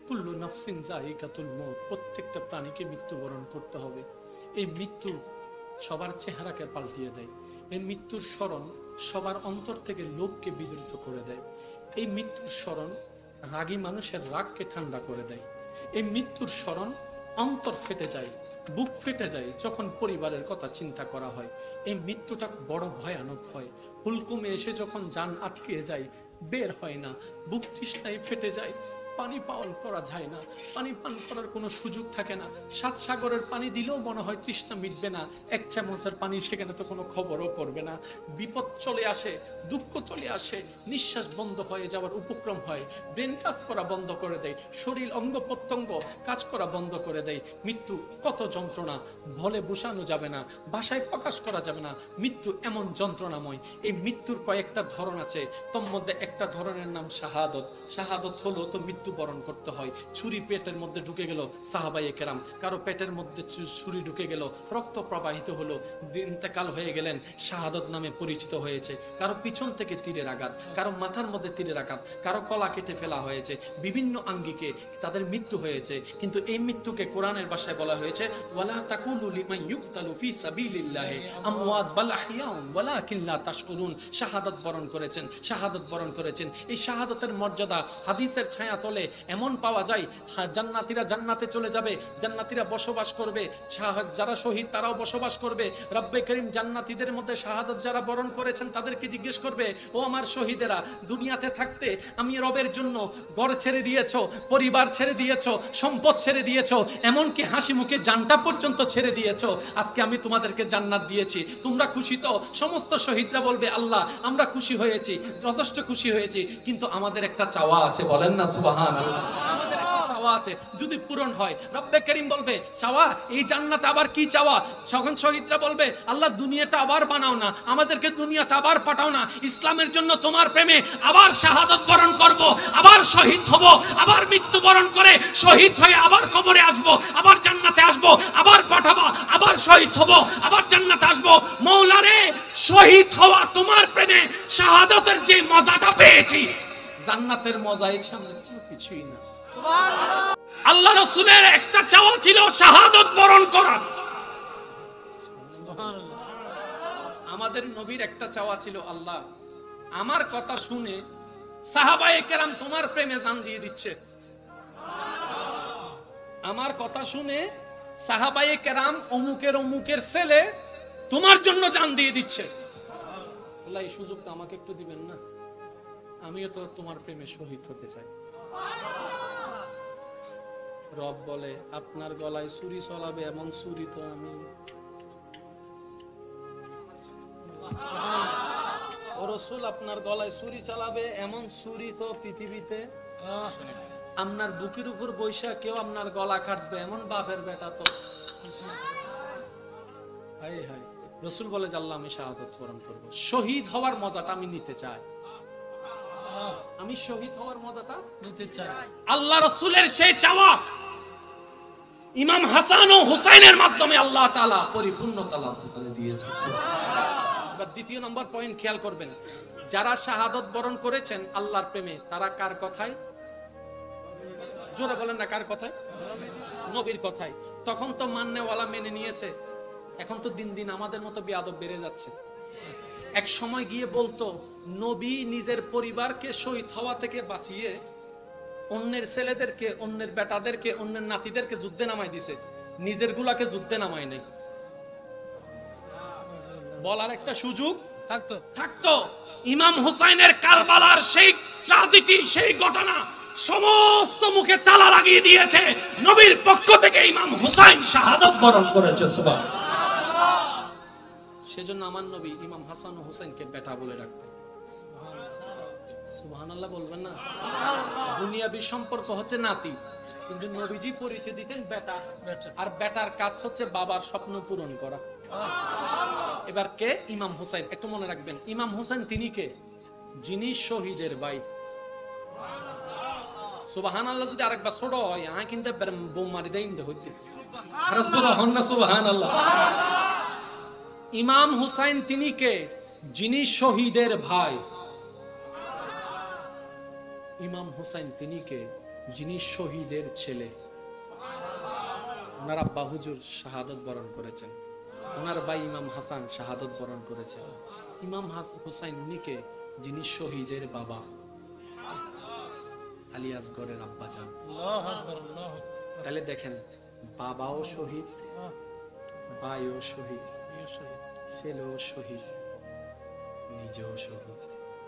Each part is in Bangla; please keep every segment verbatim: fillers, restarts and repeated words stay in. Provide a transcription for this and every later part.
কুল্লু নাফসিন যায়িকাতুল মউত, প্রত্যেকটা প্রাণীকে মৃত্যুবরণ করতে হবে। এই মৃত্যু সবার চেহারাকে পাল্টিয়ে দেয়। এই মৃত্যুর স্মরণ সবার অন্তর থেকে লোভকে বিদ্রুত করে দেয়। এই মৃত্যুর স্মরণ রাগী মানুষের রাগকে ঠান্ডা করে দেয়। এই মৃত্যুর স্মরণ অন্তর ফেটে যায়, বুক ফেটে যায় যখন পরিবারের কথা চিন্তা করা হয়। এই মৃত্যুটা বড় ভয়ানক হয়। হুলকুমে এসে যখন জান আটকে যায়, বের হয় না, বুক তৃষ্ণায় ফেটে যায়, পানি পান করা যায় না, পানি পান করার কোনো সুযোগ থাকে না। সাত সাগরের পানি দিলেও মনে হয় তৃষ্ণা মিটবে না, এক চামচের পানি সেখানে তো কোনো খবরও করবে না। বিপদ চলে আসে, দুঃখ চলে আসে, নিঃশ্বাস বন্ধ হয়ে যাওয়ার উপক্রম হয়, ব্রেন কাজ করা বন্ধ করে দেয়, শরীর অঙ্গ প্রত্যঙ্গ কাজ করা বন্ধ করে দেয়। মৃত্যু কত যন্ত্রণা, বলে বোঝানো যাবে না, ভাষায় প্রকাশ করা যাবে না। মৃত্যু এমন যন্ত্রণাময়। এই মৃত্যুর কয়েকটা ধরন আছে, তোর মধ্যে একটা ধরনের নাম শাহাদত। শাহাদত হলো তো মৃত্যু বরণ করতে হয়। ছুরি পেটের মধ্যে ঢুকে গেল, সাহাবায়ে কেরাম, কারো পেটের মধ্যে ছুরি ঢুকে গেল, রক্ত প্রবাহিত হলো, ইন্তেকাল হয়ে গেলেন, শাহাদত নামে পরিচিত হয়েছে। কারো পিছন থেকে তীরের আঘাত, কারো মাথার মধ্যে তীরের আঘাত, কারো গলা কেটে ফেলা হয়েছে, বিভিন্ন আঙ্গিকে তাদের মৃত্যু হয়েছে। কিন্তু এই মৃত্যুকে কোরআনের ভাষায় বলা হয়েছে ওয়ালা তাকুলু লিমান ইউকতালু ফি সাবিলিল্লাহি আমওয়াত বাল আহইয়াউন ওয়ালাকিন লা তাশউরুন। শাহাদাত বরণ করেছেন, শাহাদাত বরণ করেছেন। এই শাহাদাতের মর্যাদা হাদিসের ছায়া তলে এমন পাওয়া যায়, জান্নাতীরা জান্নাতে চলে যাবে, জান্নাতীরা বসবাস করবে, যারা শহীদ তারাও বসবাস করবে। রব্বে করিম জান্নাতীদের মধ্যে শাহাদাত যারা বরণ করেছেন তাদেরকে জিজ্ঞেস করবে, ও আমার শহীদেরা, দুনিয়াতে থাকতে আমি রবের জন্য ঘর ছেড়ে দিয়েছো, পরিবার ছেড়ে দিয়েছো, সম্পদ ছেড়ে দিয়েছো, এমনকি হাসি মুখে জানটা পর্যন্ত ছেড়ে দিয়েছো, আজকে আমি তোমাদেরকে জান্নাত দিয়েছি, তোমরা খুশি তো? সমস্ত শহীদরা বলবে আল্লাহ আমরা খুশি হয়েছি, যথেষ্ট খুশি হয়েছি, কিন্তু আমাদের একটা চাওয়া আছে। বলেন না সুবহানাল্লাহ। আমাদের একটা চাওয়া আছে, যদি পূরণ হয়। রব্বে করিম বলবে চাওয়া, এই জান্নাতে আবার কি চাওয়া? তখন শহীদরা বলবে আল্লাহ দুনিয়াটা আবার বানাও না, আমাদেরকে দুনিয়াতে আবার পাঠাও না, ইসলামের জন্য তোমার প্রেমে আবার শাহাদাত বরণ করব, আবার শহীদ হব, আবার মৃত্যুবরণ করে শহীদ হয়ে আবার কবরে আসব, আবার জান্নাতে আসব, আবার পাঠাবো, আবার শহীদ হব, আবার জান্নাতে আসব। মওলা রে, শহীদ হওয়া তোমার প্রেমে শাহাদাতের যে মজাটা পেয়েছি, জান্নাতের মজা এর সামনে কিছুই না। সুবহানাল্লাহ। আল্লাহ রাসূলের একটা চাওয়া ছিল শাহাদাত বরণ করা। সুবহানাল্লাহ। আমাদের নবীর একটা চাওয়া ছিল, আল্লাহ আমার কথা শুনে সাহাবায়ে কেরাম তোমার প্রেমে জান দিয়ে দিচ্ছে। আমার কথা শুনে সাহাবায়ে কেরাম অমুকের অমুকের ছেলে তোমার জন্য জান দিয়ে দিচ্ছে। আল্লাহ এই সুযোগটা আমাকে একটু দিবেন না, আমিও তো তোমার প্রেমে শহীদ হতে চাই। রব বলে আপনার গলায় ছুরি চলাবে এমন ছুরি তো আমি, ও রাসূল আপনার গলায় ছুরি চালাবে এমন ছুরি তো পৃথিবীতে, আপনার বুকের উপর বৈশা কেউ আপনার গলা কাটবে এমন বাপের বেটা তো। হায় হায়। রাসূল বলে যে আল্লাহ আমি শাহাদাত বরণ করব, শহীদ হওয়ার মজাটা আমি নিতে চাই, আমি শহীদ হওয়ার মজাটা নিতে চাই। আল্লাহ রাসূলের সেই চাওয়া ইমাম হাসান ও হুসাইনের মাধ্যমে আল্লাহ তাআলা পরিপূর্ণতা লাভ করে দিয়েছেন। এবার দ্বিতীয় নম্বর পয়েন্ট খেয়াল করবেন, যারা শাহাদাত বরণ করেছেন আল্লাহর প্রেমে, তারা কার কথায়? জোরে বলেন না, কার কথায়? নবীর কথায়। তখন তো মাননেওয়ালা মেনে নিয়েছে, এখন তো দিন দিন আমাদের মতো বেয়াদব বেড়ে যাচ্ছে। এক সময় গিয়ে বলতো নবী নিজের পরিবারকে শহীদ হওয়া থেকে বাঁচিয়ে অন্যের ছেলেদেরকে, অন্যের বেটাদেরকে, অন্যের নাতিদেরকে যুদ্ধে নামাই দিছে, নিজের গুলাকে যুদ্ধে নামায় নাই। বলার একটা সুযোগ থাকতো থাকতো ইমাম হুসাইনের কারবালার সেই ট্র্যাজেডি, সেই ঘটনা সমস্ত মুখে তালা লাগিয়ে দিয়েছে। নবীর পক্ষ থেকে ইমাম হুসাইন শাহাদাত বরণ করেছে। সুবহানাল্লাহ। সেজন্য আমার নবী ইমাম হাসান ও হুসাইনকে বেটা বলে ডাকতেন। সুবহানাল্লাহ বলবেন না? দুনিয়াবি সম্পর্ক হচ্ছে নাতি, কিন্তু নবীজি পরিচয় দিতেন বেটা, আর বেটার কাজ হচ্ছে বাবার স্বপ্ন পূরণ করা। এবার কে? ইমাম হুসাইন। একটু মনে রাখবেন, ইমাম হুসাইন তিনি কে? যিনি শহীদের ভাই। সুবহানাল্লাহ। যদি আরেকবার ছোট হয় আ কিন্তু বোম মারি দেই হইতে। সুবহানাল্লাহ, সুবহানাল্লাহ। ইমাম হুসাইন তিনি কে? যিনি শহীদের ভাই। ইমাম হুসাইন তিনি কে? যিনি শহীদের ছেলে, ওনার আব্বা হুজুর শাহাদত বরণ করেছেন, ওনার ভাই ইমাম হাসান শাহাদত বরণ করেছেন। ইমাম হুসাইন উনিকে যিনি শহীদের বাবা, আলী আসগরের আব্বা যান। তাহলে দেখেন, বাবাও শহীদ, ভাইও শহীদ, ছেলেও শহীদ, নিজেও শহীদ।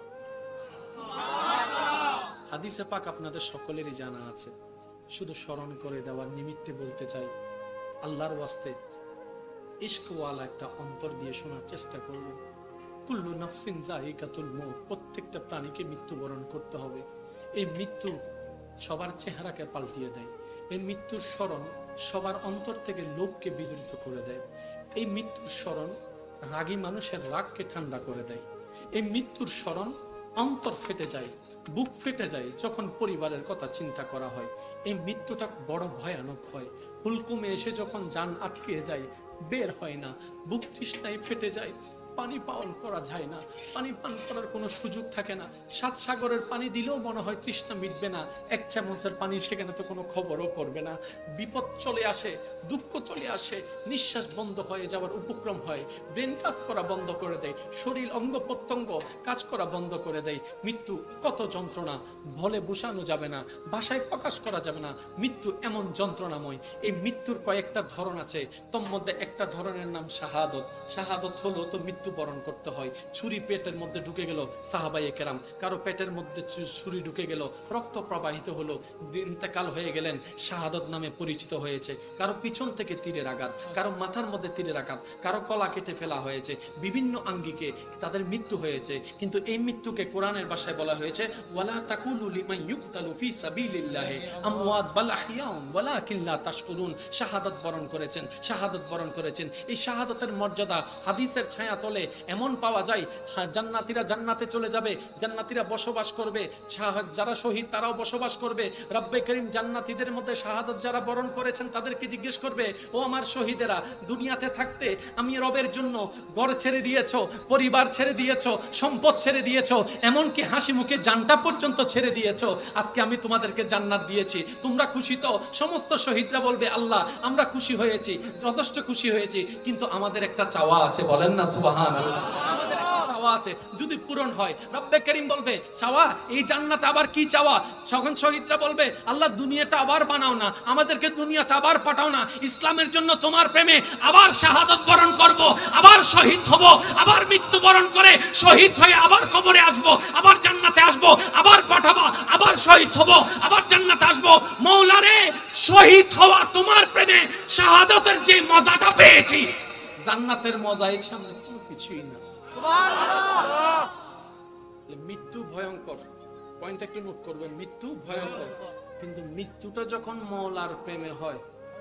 হাদিসে পাক আপনাদের সকলেরই জানা আছে, শুধু স্মরণ করে দেওয়ার নিমিত্তে বলতে চাই। আল্লাহর ওয়াস্তে ইশকওয়ালা একটা অন্তর দিয়ে শোনার চেষ্টা করবেন। কুল্লু নাফসিন যায়িকাতুল মউত, প্রত্যেকটা প্রাণীকে মৃত্যুবরণ করতে হবে। এই মৃত্যু সবার চেহারাকে পাল্টিয়ে দেয়। এই মৃত্যুর স্মরণ সবার অন্তর থেকে লোভকে বিদরিত করে দেয়। এই মৃত্যুর স্মরণ রাগী মানুষের রাগকে ঠান্ডা করে দেয়। এই মৃত্যুর স্মরণ অন্তর ফেটে যায়, বুক ফেটে যায় যখন পরিবারের কথা চিন্তা করা হয়। এই মৃত্যুটা বড় ভয়ানক হয়। হুলকুমে এসে যখন জান আটকে যায়, বের হয় না, বুক তৃষ্ণায় ফেটে যায়, পানি পান করা যায় না, পানি পান করার কোনো সুযোগ থাকে না। সাত সাগরের পানি দিলেও মনে হয় তৃষ্ণা মিটবে না, এক চামচের পানি সেখানে তো কোনো খবরও করবে না। বিপদ চলে আসে, দুঃখ চলে আসে, নিঃশ্বাস বন্ধ হয়ে যাওয়ার উপক্রম হয়, ব্রেন কাজ করা বন্ধ করে দেয়, শরীর অঙ্গ প্রত্যঙ্গ কাজ করা বন্ধ করে দেয়। মৃত্যু কত যন্ত্রণা, বলে বোঝানো যাবে না, ভাষায় প্রকাশ করা যাবে না। মৃত্যু এমন যন্ত্রণাময়। এই মৃত্যুর কয়েকটা ধরন আছে, তোর মধ্যে একটা ধরনের নাম শাহাদত। শাহাদত হলো তো মৃত্যু বরণ করতে হয়। ছুরি পেটের মধ্যে ঢুকে গেল, সাহাবায়ে কেরাম, কারো পেটের মধ্যে ছুরি ঢুকে গেল, রক্ত প্রবাহিত হলো, ইন্তেকাল হয়ে গেলেন, শাহাদত নামে পরিচিত হয়েছে। কারো পিছন থেকে তীরের আঘাত, কারো মাথার মধ্যে তীরের আঘাত, কারো কলা কেটে ফেলা হয়েছে, বিভিন্ন আঙ্গিকে তাদের মৃত্যু হয়েছে। কিন্তু এই মৃত্যুকে কোরআনের ভাষায় বলা হয়েছে ওয়ালা তাকুলু লিমান ইউকতালু ফি সাবিলিল্লাহি আমওয়াত বাল আহইয়াউন ওয়ালাকিন লা তাশকুরুন। শাহাদাত বরণ করেছেন, শাহাদাত বরণ করেছেন। এই শাহাদাতের মর্যাদা হাদিসের ছায়া তলে এমন পাওয়া যায়, জান্নাতীরা জান্নাতে চলে যাবে, জান্নাতীরা বসবাস করবে, যারা শহীদ তারাও বসবাস করবে। রব্বে করিম জান্নাতীদের মধ্যে শাহাদাত যারা বরণ করেছেন তাদেরকে জিজ্ঞেস করবে, ও আমার শহীদেরা, দুনিয়াতে থাকতে আমি রবের জন্য ঘর ছেড়ে দিয়েছো, পরিবার ছেড়ে দিয়েছো, সম্পদ ছেড়ে দিয়েছো, এমনকি হাসি মুখে জানটা পর্যন্ত ছেড়ে দিয়েছো, আজকে আমি তোমাদেরকে জান্নাত দিয়েছি, তোমরা খুশি তো? সমস্ত শহীদরা বলবে আল্লাহ আমরা খুশি হয়েছি, যথেষ্ট খুশি হয়েছি, কিন্তু আমাদের একটা চাওয়া আছে। বলেন না সুবহানাল্লাহ। আমাদের একটা চাওয়া আছে, যদি পূরণ হয়। রব্বে করিম বলবে চাওয়া, এই জান্নাত আবার কি চাওয়া? তখন শহীদরা বলবে আল্লাহ দুনিয়াটা আবার বানাও না, আমাদেরকে দুনিয়াতে আবার পাঠাও না, ইসলামের জন্য তোমার প্রেমে আবার শাহাদাত বরণ করব, আবার শহীদ হব, আবার মৃত্যু বরণ করে শহীদ হয়ে আবার কবরে আসব, আবার জান্নাতে আসব, আবার পাঠাবো, আবার শহীদ হব, আবার জান্নাতে আসব। মওলারে, শহীদ হওয়া তোমার প্রেমে শাহাদাতের যে মজাটা পেয়েছি, জান্নাতের মজা এই সামনে কোনো কিছুই না। সুবহানাল্লাহ। মৃত্যু ভয়ঙ্কর, পয়েন্ট একটু নোট করবেন, মৃত্যু ভয়ঙ্কর, কিন্তু মৃত্যুটা যখন মওলার প্রেমে হয়,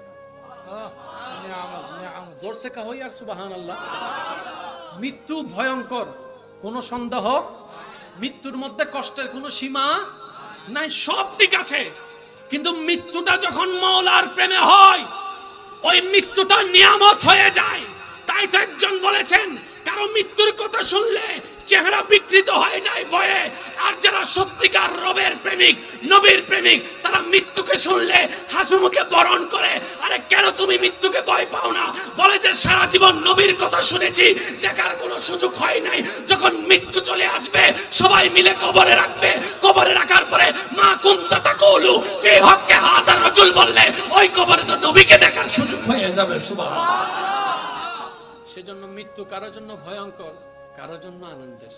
জোরসে কাহো ইয়ার সুবহানাল্লাহ। মৃত্যু ভয়ঙ্কর, কোনো সন্দেহ, মৃত্যুর মধ্যে কষ্টের কোনো সীমা নাই, সব ঠিক আছে, কিন্তু মৃত্যুটা যখন মওলার প্রেমে হয়, ওই মৃত্যুটা নিয়ামত হয়ে যায়। তাই তো একজন বলেছেন, কারো মৃত্যুর কথা শুনলে চেহারা বিকৃত হয়ে যায় ভয়ে, আর যারা সত্যিকার রবের প্রেমিক, নবীর প্রেমিক, তারা মৃত্যুকে শুনলে হাসি মুখে বরণ করে। আরে কেন তুমি মৃত্যুকে ভয় পাও না? বলে যে সারা জীবন নবীর কথা শুনেছি, দেখার কোনো সুযোগ হয় নাই, যখন মৃত্যু চলে আসবে সবাই মিলে কবরে রাখবে, কবরে রাখার পরে মা কুনতা তাকুলু ফি হক্কে হাযার রাজুল বললে ওই কবরে তো নবীকে দেখার সুযোগ হয়ে যাবে। সুবহানাল্লাহ। সেজন্য মৃত্যু কারোর জন্য ভয়ঙ্কর, কারোর জন্য আনন্দের।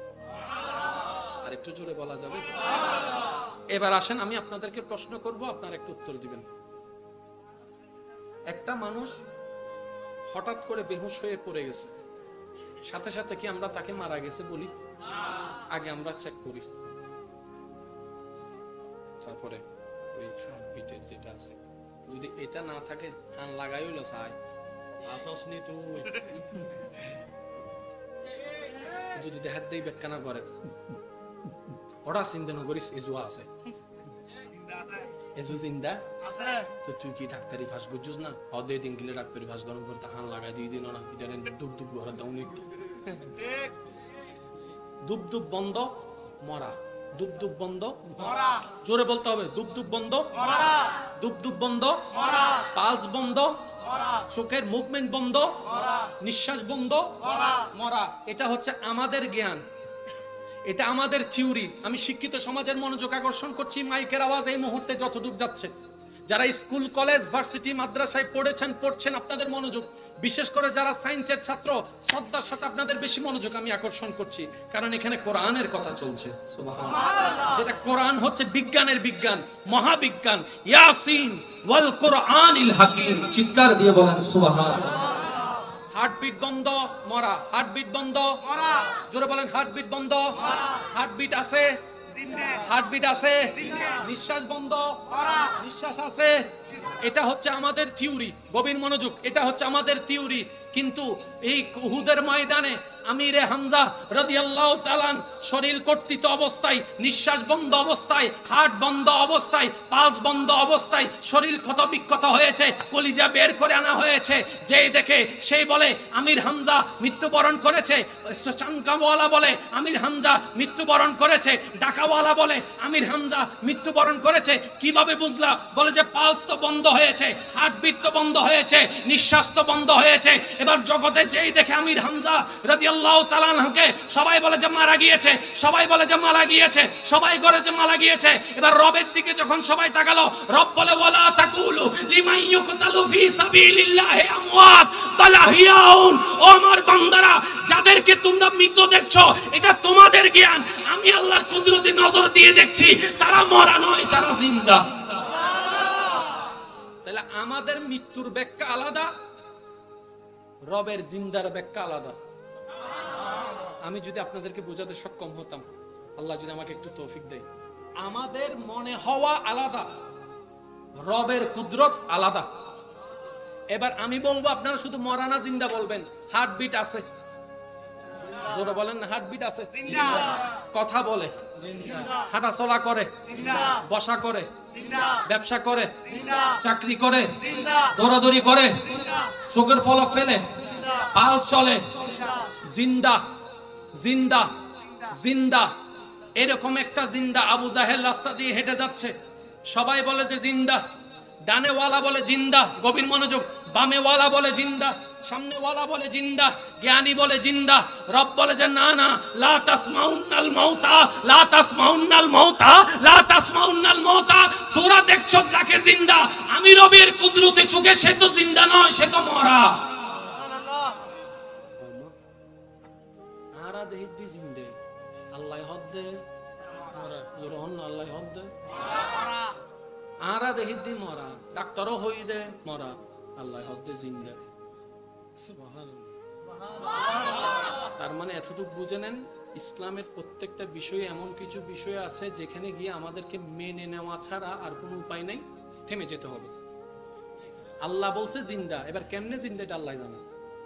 আর একটু জোরে বলা যাবে? এবার আসেন আমি আপনাদেরকে প্রশ্ন করব, আপনারা একটু উত্তর দিবেন। একটা মানুষ হঠাৎ করে বেহুশ হয়ে পড়ে গেছে, সাথে সাথে কি আমরা তাকে মারা গেছে বলি? আগে আমরা চেক করি, তারপরে ওই হার্টবিটের যেটা আছে, যদি এটা না থাকে কান লাগাই হইলো চাই আসনি তুই, যদি দেখাত দেই বেকানা করে ওরা চিন্তা নকরিস, এজু আছে, এজু জিন্দা আছে, তো তুই কি ডাক্তারি ফাঁস করছিস না? অদে দিন গেলে ডাক্তারি ফাঁস গরম করে হান লাগাই দিয়ে দিন না, জানেন দুব দুব ঘরে দাউনি, দুব দুব বন্ধ, মরা দুব দুব বন্ধ মরা, জোরে বলতে হবে, দুব দুব বন্ধ মরা, দুব দুব বন্ধ মরা, পালস বন্ধ মরা, চোখের মুভমেন্ট বন্ধ মরা, নিঃশ্বাস বন্ধ মরা, মরা। এটা হচ্ছে আমাদের জ্ঞান, এটা আমাদের থিওরি। আমি শিক্ষিত সমাজের মনোযোগ আকর্ষণ করছি, মাইকের আওয়াজ এই মুহূর্তে যতদূর যাচ্ছে, যারা স্কুল কলেজ ভার্সিটি মাদ্রাসায় পড়েছেন পড়ছেন আপনাদের মনোযোগ, বিশেষ করে যারা সায়েন্সের ছাত্র শ্রদ্ধার সাথে আপনাদের বেশি মনোযোগ আমি আকর্ষণ করছি, কারণ এখানে কোরআনের কথা চলছে। সুবহানাল্লাহ। যেটা কোরআন হচ্ছে বিজ্ঞানের বিজ্ঞান, মহাবিজ্ঞান। ইয়াসিন ওয়াল কোরআনিল হাকিম, চিৎকার দিয়ে বলেন সুবহানাল্লাহ। হার্টবিট বন্ধ মরা, হার্টবিট বন্ধ মরা, জোরে বলেন হার্টবিট বন্ধ, মরা, হার্টবিট আছে জিন্দে, হার্টবিট আছে জিন্দে, নিঃশ্বাস বন্ধ মরা, নিঃশ্বাস আছে। এটা হচ্ছে আমাদের থিওরি, গভীর মনোযোগ, এটা হচ্ছে আমাদের থিওরি। কিন্তু এই উহুদের ময়দানে আমিরে হামজা রাদিয়াল্লাহু তাআলা শরীর কর্তৃত অবস্থায়, নিঃশ্বাস বন্ধ অবস্থায়, হার্ট বন্ধ অবস্থায়, পালস বন্ধ অবস্থায় শরীর ক্ষত বিক্ষত হয়েছে, কলিজা বের করে আনা হয়েছে। যেই দেখে সেই বলে আমির হামজা মৃত্যুবরণ করেছে, চানকাওয়ালা বলে আমির হামজা মৃত্যুবরণ করেছে, ঢাকাওয়ালা বলে আমির হামজা মৃত্যুবরণ করেছে। কিভাবে বুঝলা? বলে যে পালস তো বন্ধ হয়েছে, হার্টবিট তো বন্ধ হয়েছে, নিঃশ্বাস তো বন্ধ হয়েছে। এবার জগতে যেই দেখে আমির হামজা রাদিয়াল্লাহু তাআলা আনহুকে, সবাই বলে যে মারা গিয়েছে, সবাই বলে যে মারা গিয়েছে, সবাই বলে যে মারা গিয়েছে। এবার রবের দিকে যখন সবাই তাকালো, রব বলে ওয়ালা তাকুলু লিমান ইউকতালু ফি সাবিলিল্লাহি আমওয়াত বাল আহইয়াউন। ও আমার বান্দারা, যাদেরকে তোমরা মৃত দেখছো এটা তোমাদের জ্ঞান, আমি আল্লাহর কুদরতি নজর দিয়ে দেখছি তারা মরা নয়, তারা জিন্দা। তাহলে আমাদের মৃত্যুর ব্যাখ্যা আলাদা, রবের জিন্দার ব্যাখ্যা আলাদা। আমি যদি আপনাদেরকে বোঝাতে সক্ষম হতাম, আল্লাহ যদি আমাকে একটু তৌফিক দেয়, আমাদের মনে হওয়া আলাদা, রবের কুদরত আলাদা। এবার আমি বলবো, আপনারা শুধু মরানা জিন্দা বলবেন। হার্টবিট আছে, জোরে বলেন না, হার্টবিট আছে, জিন্দা, কথা বলে, জিন্দা, হাঁটা চলা করে, জিন্দা, বসা করে, জিন্দা, ব্যবসা করে, জিন্দা, চাকরি করে, জিন্দা, দৌড়াদৌড়ি করে, জিন্দা, চোখের পলক ফেলে, জিন্দা, পালস চলে, জিন্দা, জিন্দা জিন্দা জিন্দা। এরকম একটা জিন্দা আবু জাহেল রাস্তা দিয়ে হেঁটে যাচ্ছে, সবাই বলে যে জিন্দা। ডানে ওয়ালা বলে জিন্দা, গভীর মনোযোগ, বামে ওয়ালা বলে জিন্দা, সামনে ওয়ালা বলে জিন্দা, জ্ঞানী বলে জিন্দা। রব বলে যে না না, লা তাসমাউন্নাল মাউতা, লা তাসমাউন্নাল মাউতা, লা তাসমাউন্নাল মাউতা। তোরা দেখছো যাকে জিন্দা, আমি রবের কুদরতে চোখে সে তো জিন্দা নয়, সে তো মরা। সুবহানাল্লাহ। আরা দেহিদ্দি জিন্দে, আল্লাহ হদ্দে মরা, জোরে হন না, আল্লাহ হদ্দে মরা, আরা দেহিদ্দি মরা, ডাক্তারও হই দে মরা, আল্লাহ হদ্দে জিন্দা। তার মানে এতটুকু বুঝে নেন, ইসলামের প্রত্যেকটা বিষয়ে এমন কিছু বিষয় আছে যেখানে গিয়ে আমাদেরকে মেনে নেওয়া ছাড়া আর কোনো উপায় নাই, থেমে যেতে হবে। আল্লাহ বলছে জিন্দা, এবার কেমনে জিন্দা এটা আল্লাহ জানে।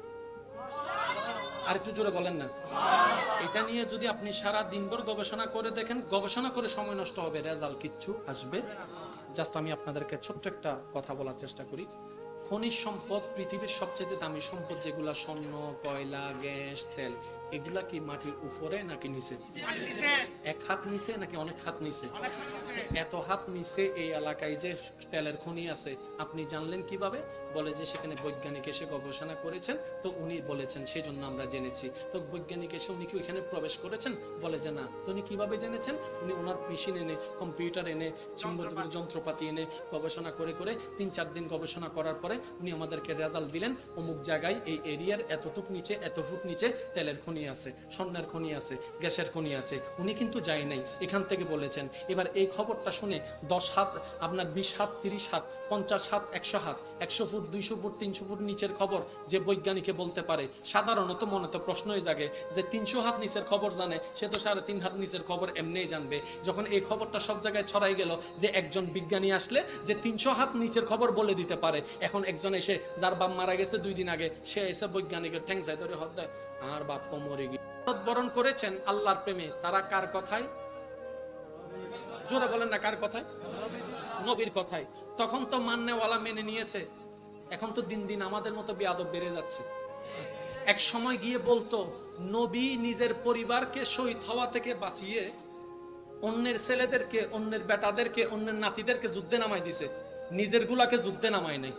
আর একটু জোরে বলেন না। এটা নিয়ে যদি আপনি সারা দিনভর গবেষণা করে দেখেন, গবেষণা করে সময় নষ্ট হবে, রেজাল্ট কিচ্ছু আসবে। জাস্ট আমি আপনাদেরকে ছোট্ট একটা কথা বলার চেষ্টা করি। খনিজ সম্পদ, পৃথিবীর সবচেয়ে দামি সম্পদ যেগুলা, স্বর্ণ, কয়লা, গ্যাস, তেল, এগুলা কি মাটির উপরে নাকি নিচে? নিচে, এক হাত নিচে নাকি অনেক হাত নিচে? অনেক নিচে। এত হাত নিচে এই এলাকায় যে তেলের খনি আছে, আপনি জানলেন কিভাবে? বলে যে সেখানে বৈজ্ঞানিক এসে গবেষণা করেছেন, তো উনি বলেছেন, সেই জন্য আমরা জেনেছি। তো বৈজ্ঞানিক এসে উনি কি ওইখানে প্রবেশ করেছেন? বলে যে না। তো উনি কিভাবে জেনেছেন? উনি ওনার মেশিন এনে, কম্পিউটার এনে, যন্ত্রপাতি এনে গবেষণা করে করে তিন চার দিন গবেষণা করার পরে উনি আমাদেরকে রেজাল্ট দিলেন, অমুক জায়গায় এই এরিয়ার এতটুক নিচে, এত ফুট নিচে তেলের খনি আছে, স্বর্ণের খনি আছে, গ্যাসের খনি আছে। উনি কিন্তু যায় নাই, এখান থেকে বলেছেন। এবার এই খবরটা শুনে দশ হাত, আপনার বিশ হাত, তিরিশ হাত, পঞ্চাশ হাত, একশো হাত, একশো ফুট, দুইশো ফুট, তিনশো ফুট নিচের খবর যে বৈজ্ঞানিকে বলতে পারে, সাধারণত মনে তো প্রশ্নই জাগে যে তিনশো হাত নিচের খবর জানে, সে তো সাড়ে তিন হাত নিচের খবর এমনিই জানবে। যখন এই খবরটা সব জায়গায় ছড়াই গেল যে একজন বিজ্ঞানী আসলে যে তিনশো হাত নিচের খবর বলে দিতে পারে, এখন একজন এসে, যার বাপ মারা গেছে দুই দিন আগে, সে এসে বৈজ্ঞানিকের ঠ্যাং চাই ধরে হদ দেয়, আর বাপ মরে গিয়ে বরণ করেছেন আল্লাহর প্রেমে। তারা কার কথায়? জোরে বলেন না, কার কথায়? নবীর কথায়। তখন তো মান্যওয়ালা মেনে নিয়েছে, এখন তো দিন দিন আমাদের মতো বেয়াদব বেড়ে যাচ্ছে। এক সময় গিয়ে বলতো নবী নিজের পরিবারকে শহীদ হওয়া থেকে বাঁচিয়ে অন্যের ছেলেদেরকে, অন্যের বেটাদেরকে, অন্যের নাতিদেরকে যুদ্ধে নামাই দিছে, নিজের গুলাকে যুদ্ধে নামাই নাই।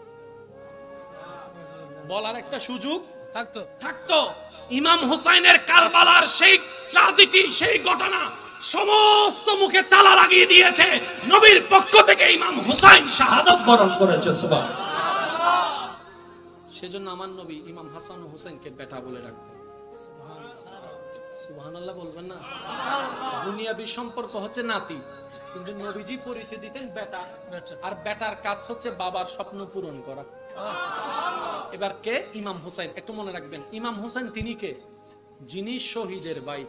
বলার একটা সুযোগ থাকতো থাকতো ইমাম হুসাইনের কারবালার সেই ট্র্যাজেডি, সেই ঘটনা সমস্ত মুখে তালা লাগিয়ে দিয়েছে। নবীর পক্ষ থেকে ইমাম হুসাইন শাহাদাত বরণ করেছে। সুবহানাল্লাহ। সেজন্য আমার নবী ইমাম হাসান ও হুসাইনকে বেটা বলে রাখতেন। সুবহানাল্লাহ বলবেন না? দুনিয়াবি সম্পর্ক হচ্ছে নাতি, কিন্তু নবীজি পরিচয় দিতেন বেটা, আর বেটার কাজ হচ্ছে বাবার স্বপ্ন পূরণ করা। এবার কে? ইমাম হুসাইন। একটু মনে রাখবেন, ইমাম হুসাইন তিনি কে? যিনি শহীদের ভাই।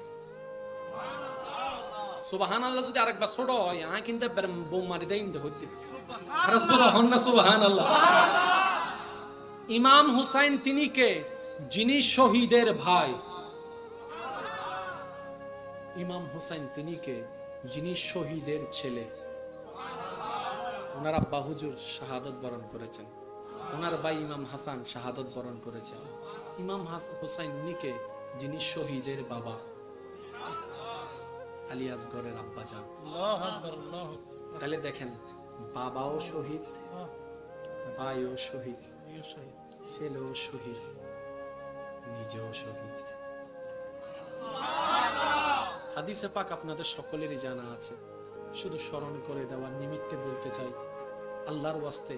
সুবহানাল্লাহ। যদি আরেকবার ছোট হয় আয় কিন্তু বোম মারি দেয় ইন্দে হইতে। আরে সুবহানাল্লাহ, সুবহানাল্লাহ। ইমাম হুসাইন তিনি কে? যিনি শহীদের ভাই। ইমাম হুসাইন তিনি কে? যিনি শহীদের ছেলে। ওনার আব্বা হুজুর শাহাদাত বরণ করেছেন, ওনার ভাই ইমাম হাসান শাহাদাত বরণ করেছেন। ইমাম হুসাইন উনি কে? যিনি শহীদের বাবা, আলী আসগরের আব্বা জান। আল্লাহু আকবার, আল্লাহু আকবার। তাহলে দেখেন, বাবাও শহীদ, ভাইও শহীদ, ছেলেও শহীদ, নিজেও শহীদ। হাদিসে পাক আপনাদের সকলেরই জানা আছে, শুধু স্মরণ করে দেওয়ার নিমিত্তে বলতে চাই। আল্লাহর ওয়াস্তে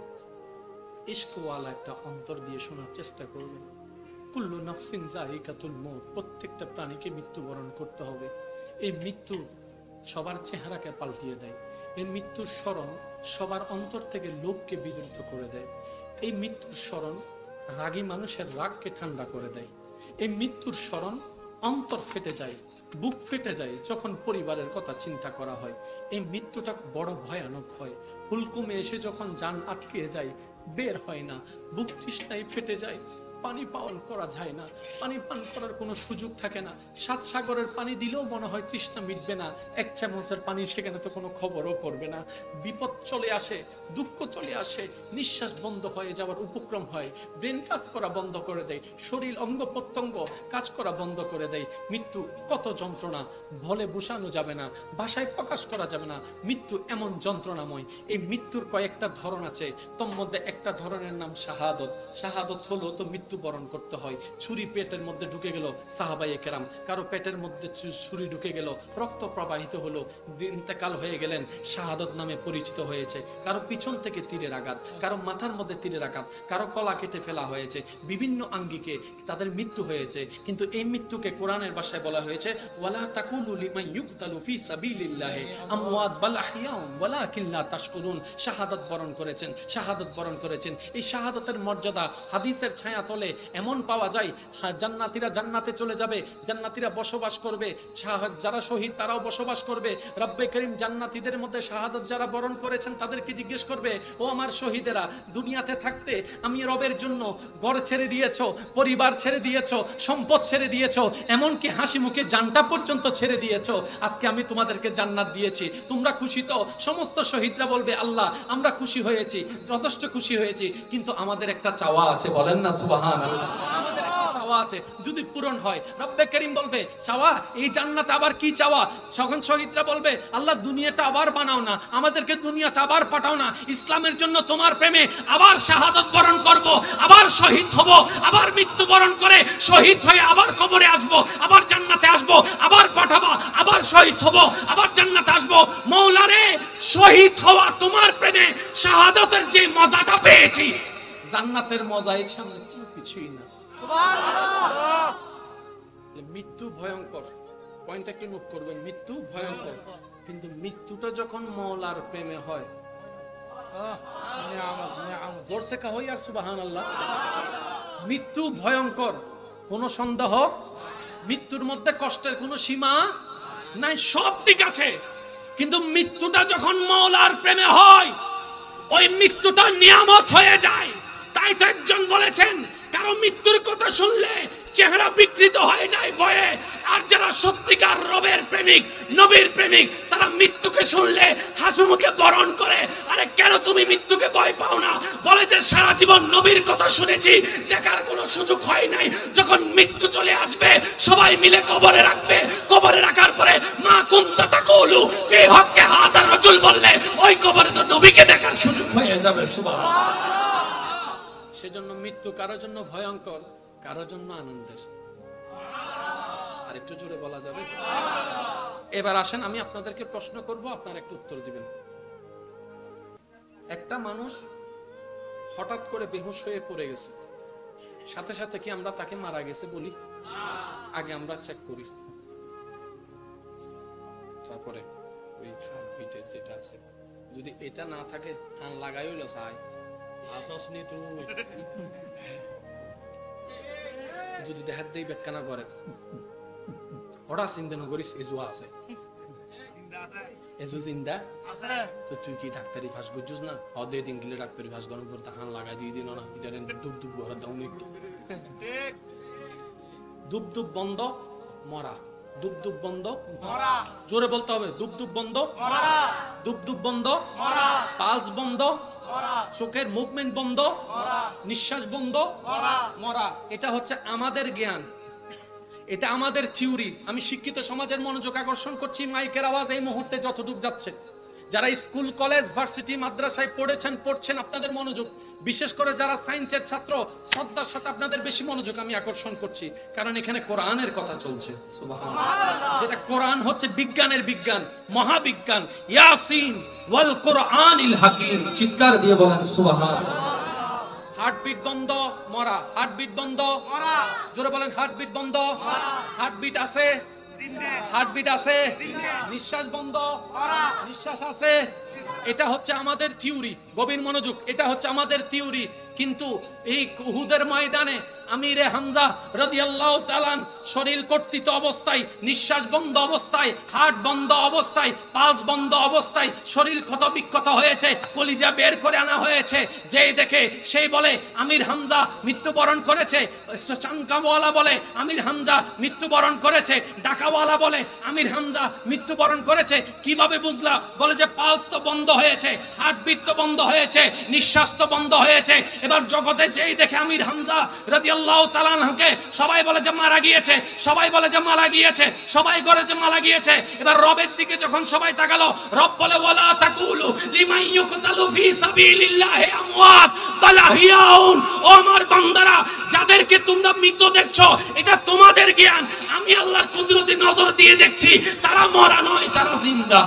ইশকওয়ালা একটা অন্তর দিয়ে শোনার চেষ্টা করবেন। কুল্লু নাফসিন যায়িকাতুল মউত, প্রত্যেকটা প্রাণীকে মৃত্যুবরণ করতে হবে। এই মৃত্যু সবার চেহারাকে পাল্টিয়ে দেয়। এই মৃত্যুর স্মরণ সবার অন্তর থেকে লোভকে বিদরিত করে দেয়। এই মৃত্যুর স্মরণ রাগী মানুষের রাগকে ঠান্ডা করে দেয়। এই মৃত্যুর স্মরণ অন্তর ফেটে যায়, বুক ফেটে যায় যখন পরিবারের কথা চিন্তা করা হয়। এই মৃত্যুটা বড় ভয়ানক হয়। হুলকুমে এসে যখন জান আটকে যায়, বের হয় না, বুক তৃষ্ণায় ফেটে যায়, পানি পান করা যায় না, পানি পান করার কোনো সুযোগ থাকে না। সাত সাগরের পানি দিলেও মনে হয় তৃষ্ণা মিটবে না, এক চামচের পানি সেখানে তো কোনো খবরও করবে না। বিপদ চলে আসে, দুঃখ চলে আসে, নিঃশ্বাস বন্ধ হয়ে যাওয়ার উপক্রম হয়, ব্রেন কাজ করা বন্ধ করে দেয়, শরীর অঙ্গ প্রত্যঙ্গ কাজ করা বন্ধ করে দেয়। মৃত্যু কত যন্ত্রণা, বলে বোঝানো যাবে না, ভাষায় প্রকাশ করা যাবে না। মৃত্যু এমন যন্ত্রণাময়। এই মৃত্যুর কয়েকটা ধরন আছে, তোর মধ্যে একটা ধরনের নাম শাহাদত। শাহাদত হলো তো মৃত্যু বরণ করতে হয়। ছুরি পেটের মধ্যে ঢুকে গেল, সাহাবায়ে কেরাম, কারো পেটের মধ্যে ছুরি ঢুকে গেল, রক্ত প্রবাহিত হলো, ইন্তেকাল হয়ে গেলেন, শাহাদত নামে পরিচিত হয়েছে। কারো পিছন থেকে তীরের আঘাত, কারো মাথার মধ্যে তীরের আঘাত, কারো গলা কেটে ফেলা হয়েছে, বিভিন্ন আঙ্গিকে তাদের মৃত্যু হয়েছে। কিন্তু এই মৃত্যুকে কোরআনের ভাষায় বলা হয়েছে ওয়ালা তাকুলু লিমান ইউকতালু ফি সাবিলিল্লাহি আমওয়াত বাল আহইয়াউন ওয়ালাকিন লা তাশকুরুন। শাহাদাত বরণ করেছেন, শাহাদাত বরণ করেছেন। এই শাহাদাতের মর্যাদা হাদিসের ছায়া তলে এমন পাওয়া যায়, জান্নাতীরা জান্নাতে চলে যাবে, জান্নাতীরা বসবাস করবে, যারা শহীদ তারাও বসবাস করবে। রব্বে করিম জান্নাতীদের মধ্যে শাহাদাত যারা বরণ করেছেন তাদেরকে জিজ্ঞেস করবে, ও আমার শহীদেরা, দুনিয়াতে থাকতে আমি রবের জন্য ঘর ছেড়ে দিয়েছো, পরিবার ছেড়ে দিয়েছো, সম্পদ ছেড়ে দিয়েছো, এমনকি হাসি মুখে জানটা পর্যন্ত ছেড়ে দিয়েছো, আজকে আমি তোমাদেরকে জান্নাত দিয়েছি, তোমরা খুশি তো? সমস্ত শহীদরা বলবে, আল্লাহ আমরা খুশি হয়েছি, যথেষ্ট খুশি হয়েছি, কিন্তু আমাদের একটা চাওয়া আছে। বলেন না সুবহানাল্লাহ? আমাদের একটা চাওয়া আছে, যদি পূরণ হয়। রব্বে করিম বলবে, চাওয়া? এই জান্নাতে আবার কি চাওয়া? তখন শহীদরা বলবে, আল্লাহ দুনিয়াটা আবার বানাও না, আমাদেরকে দুনিয়াতে আবার পাঠাও না, ইসলামের জন্য তোমার প্রেমে আবার শাহাদাত বরণ করব, আবার শহীদ হব, আবার মৃত্যুবরণ করে শহীদ হয়ে আবার কবরে আসব, আবার জান্নাতে আসব, আবার পাঠাবো, আবার শহীদ হব, আবার জান্নাতে আসব। মওলা রে, শহীদ হওয়া তোমার প্রেমে শাহাদাতের যে মজাটা পেয়েছি, জান্নাতের মজাই সামনে কিছুই না। সুবহানাল্লাহ। মৃত্যু ভয়ঙ্কর, পয়েন্টটা একটু নোট করবেন, মৃত্যু ভয়ঙ্কর, কিন্তু মৃত্যুটা যখন মওলার প্রেমে হয়, জোরসে কাহো ইয়ার সুবহানাল্লাহ। মৃত্যু ভয়ঙ্কর, কোনো সন্দেহ, মৃত্যুর মধ্যে কষ্টের কোনো সীমা নাই, সব ঠিক আছে, কিন্তু মৃত্যুটা যখন মওলার প্রেমে হয়, ওই মৃত্যুটা নিয়ামত হয়ে যায়। তাই তো একজন বলেছেন, কারো মৃত্যুর কথা শুনলে চেহারা বিকৃত হয়ে যায় ভয়ে, আর যারা সত্যিকার রবের প্রেমিক, নবীর প্রেমিক, তারা মৃত্যুকে মৃত্যুকে শুনলে হাসি মুখে বরণ করে। আরে কেন তুমি মৃত্যুকে ভয় পাও না? বলে যে সারা জীবন নবীর কথা শুনেছি, দেখার কোনো সুযোগ হয় নাই। যখন মৃত্যু চলে আসবে সবাই মিলে কবরে রাখবে, কবরে রাখার পরে মা কুনতা তাকুলু ফি হক্কে হাযা রাজুল বললে ওই কবরে তো নবীকে দেখার সুযোগ হয়ে যাবে। সুবহানাল্লাহ। সেজন্য মৃত্যু কারোর জন্য ভয়ঙ্কর, কারোর জন্য আনন্দের। আর একটু জোরে বলা যাবে? এবার আসেন আমি আপনাদেরকে প্রশ্ন করব, আপনারা একটু উত্তর দিবেন। একটা মানুষ হঠাৎ করে বেহুশ হয়ে পড়ে গেছে, সাথে সাথে কি আমরা তাকে মারা গেছে বলি? আগে আমরা চেক করি, তারপরে ওই হার্টবিটের যেটা আছে যদি এটা না থাকে হান লাগাই হইলো চাই আসসনি তুই যদি দেখাত দেই বেকানা করে ওরা চিন্তা করিস এজু আছে এজু জিন্দা আছে তো তুই কি ডাক্তারি ভাস বুঝছিস না? অদে দিন গিলে ডাক্তারি ভাস গরম করতে হান লাগাই দিয়ে দিন না, এটা দুব দুব ঘর দাও নি ঠিক দুব দুব বন্ধ মরা, দুব দুব বন্ধ মরা জোরে বলতে হবে, দুব দুব বন্ধ মরা দুব দুব বন্ধ, মরা পালস বন্ধ, মরা চোখের মুভমেন্ট বন্ধ, মরা নিঃশ্বাস বন্ধ, মরা মরা। এটা হচ্ছে আমাদের জ্ঞান, এটা আমাদের থিওরি। আমি শিক্ষিত সমাজের মনোযোগ আকর্ষণ করছি, মাইকের আওয়াজ এই মুহূর্তে যতটুকু যাচ্ছে, যারা স্কুল কলেজ ভার্সিটি মাদ্রাসায় পড়েছেন পড়ছেন আপনাদের মনোযোগ, বিশেষ করে যারা সায়েন্সের ছাত্র শ্রদ্ধার সাথে আপনাদের বেশি মনোযোগ আমি আকর্ষণ করছি, কারণ এখানে কোরআনের কথা চলছে। সুবহানাল্লাহ। যেটা কোরআন হচ্ছে বিজ্ঞানের বিজ্ঞান, মহাবিজ্ঞান। ইয়াসিন ওয়াল কোরআনিল হাকিম, চিৎকার দিয়ে বলেন সুবহানাল্লাহ। হার্টবিট বন্ধ মরা, হার্টবিট বন্ধ মরা জোরে বলেন, হার্টবিট বন্ধ, মরা হার্টবিট আছে, জিন্দে হার্টবিট আছে, জিন্দে নিঃশ্বাস বন্ধ, মরা নিঃশ্বাস আছে। এটা হচ্ছে আমাদের থিওরি, গভীর মনোযোগ, এটা হচ্ছে আমাদের থিওরি। কিন্তু এই উহুদের ময়দানে আমিরে হামজা রাদিয়াল্লাহু তাআলা শরীর কর্তৃত অবস্থায়, নিঃশ্বাস বন্ধ অবস্থায়, হার্ট বন্ধ অবস্থায়, পালস বন্ধ অবস্থায় শরীর ক্ষত বিক্ষত হয়েছে, কলিজা বের করে আনা হয়েছে। যেই দেখে সেই বলে আমির হামজা মৃত্যুবরণ করেছে, চানকাওয়ালা বলে আমির হামজা মৃত্যুবরণ করেছে, ডাকাওয়ালা বলে আমির হামজা মৃত্যুবরণ করেছে। কিভাবে বুঝলা? বলে যে পালস তো বন্ধ হয়েছে, হার্টবিট তো বন্ধ হয়েছে, নিঃশ্বাস তো বন্ধ হয়েছে। এবার জগতে যেই দেখে আমির হামজা রাদিয়াল্লাহু তাআলা আনহুকে সবাই বলে যে মারা গিয়েছে, সবাই বলে যে মারা গিয়েছে, সবাই করে যে মারা গিয়েছে। এবার রবের দিকে যখন সবাই তাকালো, রব বলে ওয়ালা তাকুলু লিমান ইউকতালু ফি সাবিলিল্লাহি আমওয়াত বাল আহইয়াউন। ও আমার বান্দারা, যাদেরকে তোমরা মৃত দেখছো এটা তোমাদের জ্ঞান, আমি আল্লাহর কুদরতি নজর দিয়ে দেখছি তারা মরা নয়, তারা জিন্দা।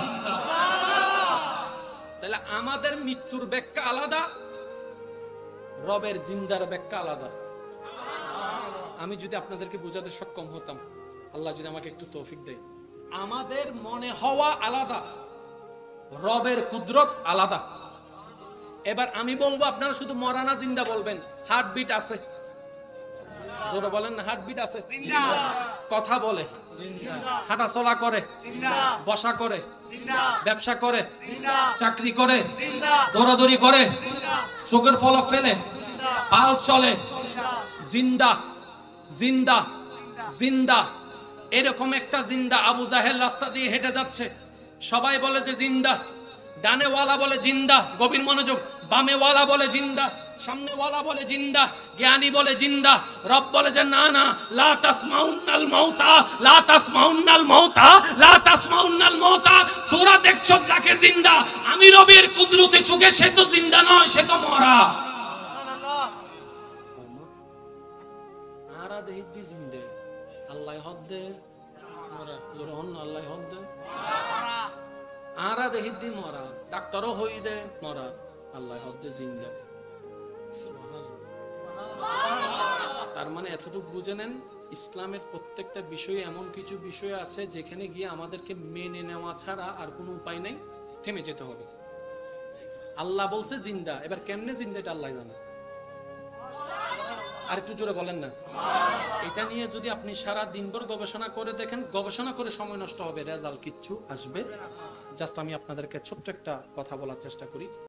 তাহলে আমাদের মৃত্যুর ব্যাখ্যা আলাদা, রবের জিন্দার ব্যাখ্যা আলাদা। আমি যদি আপনাদেরকে বোঝাতে সক্ষম হতাম, আল্লাহ যদি আমাকে একটু তৌফিক দেয়, আমাদের মনে হওয়া আলাদা, রবের কুদরত আলাদা। এবার আমি বলবো, আপনারা শুধু মরানা জিন্দা বলবেন। হার্টবিট আছে, জোরে বলেন না, হার্টবিট আছে, জিন্দা কথা বলে, জিন্দা হাঁটা চলা করে, জিন্দা বসা করে, জিন্দা ব্যবসা করে, জিন্দা চাকরি করে, জিন্দা দৌড়াদৌড়ি করে, জিন্দা চোখের পলক ফেলে, জিন্দা পালস চলে, জিন্দা জিন্দা জিন্দা জিন্দা। এরকম একটা জিন্দা আবু জাহেল রাস্তা দিয়ে হেঁটে যাচ্ছে, সবাই বলে যে জিন্দা, ডানে ওয়ালা বলে জিন্দা, গভীর মনোযোগ, বামে ওয়ালা বলে জিন্দা, সামনে ওয়ালা বলে জিন্দা, জ্ঞানী বলে জিন্দা। রব বলে যে না না, লা তাসমাউন্নাল মাউতা, লা তাসমাউন্নাল মাউতা, লা তাসমাউন্নাল মাউতা। তোরা দেখছো যাকে জিন্দা, আমি রবের কুদরতে চোখে সে তো জিন্দা নয়, সে তো মরা। সুবহানাল্লাহ আরা দেহিদ্দি জিন্দে আল্লাহ হদ্দে মরা, জোরে হন আল্লাহ হদ্দে মরা আরা দেহিদ্দি মরা, ডাক্তারও হই দে মরা, আল্লাহ হদ্দে জিন্দা। তার মানে এতটুকু বুঝে নেন, ইসলামের প্রত্যেকটা বিষয়ে এমন কিছু বিষয় আছে যেখানে গিয়ে আমাদেরকে মেনে নেওয়া ছাড়া আর কোনো উপায় নাই, থেমে যেতে হবে। আল্লাহ বলছে জিন্দা, এবার কেমনে জিন্দা এটা আল্লাহ জানে। আর একটু জোরে বলেন না। এটা নিয়ে যদি আপনি সারা দিনভর গবেষণা করে দেখেন, গবেষণা করে সময় নষ্ট হবে, রেজাল্ট কিচ্ছু আসবে। জাস্ট আমি আপনাদেরকে ছোট্ট একটা কথা বলার চেষ্টা করি।